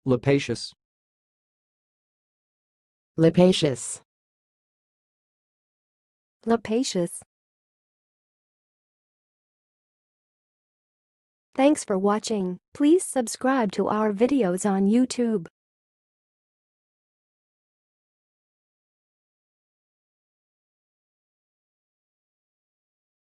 Lappaceous. Lappaceous. Lappaceous. Thanks for watching. Please subscribe to our videos on YouTube.